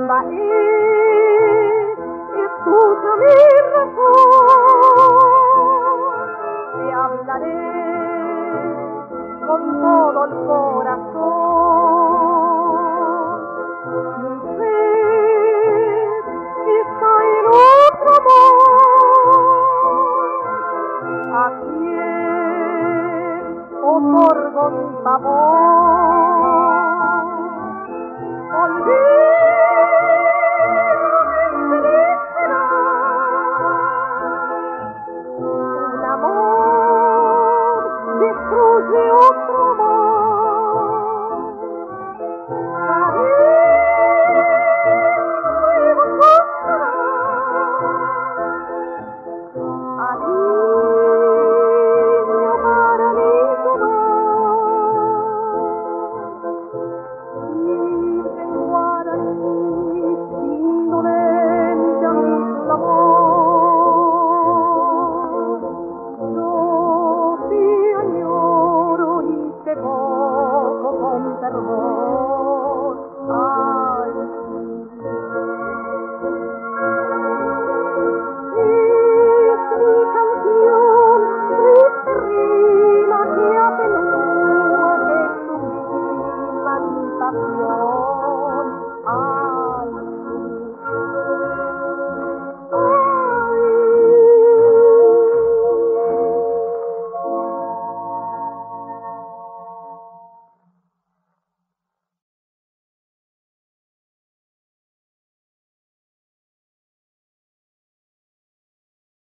Ma escucha mi razón, te hablaré con todo el corazón. Mi ser está en otro amor, a quien otorgo mi favor. Olvídame, feliz será un amor, destruye otro amor. Cariño costará, alivio para mi poco con perdón.